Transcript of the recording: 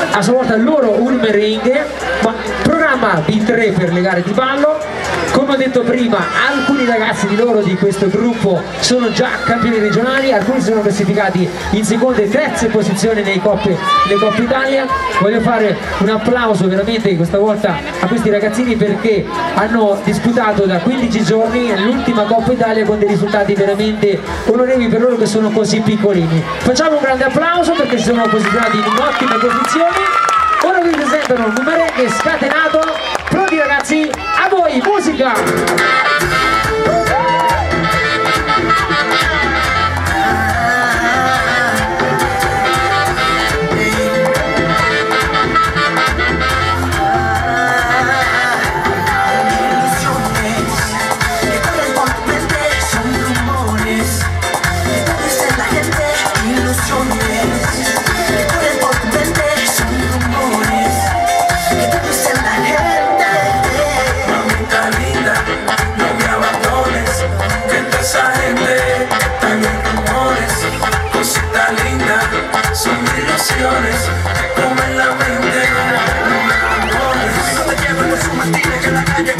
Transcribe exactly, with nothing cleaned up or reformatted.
a sua volta loro un merengue, ma programma di tre per le gare di ballo. Come ho detto prima, alcuni ragazzi di loro di questo gruppo sono già campioni regionali, alcuni sono classificati in seconda e terza posizione nei coppe, nelle Coppe Italia. Voglio fare un applauso veramente questa volta a questi ragazzini perché hanno disputato da quindici giorni l'ultima Coppa Italia con dei risultati veramente onorevoli per loro che sono così piccolini. Facciamo un grande applauso perché si sono posizionati in ottime posizioni. Ora vi presentano un merengue scatenato. Pronti ragazzi? A voi, musica! Come en la mente, no me abandones. No te lleves de su mentira que la calle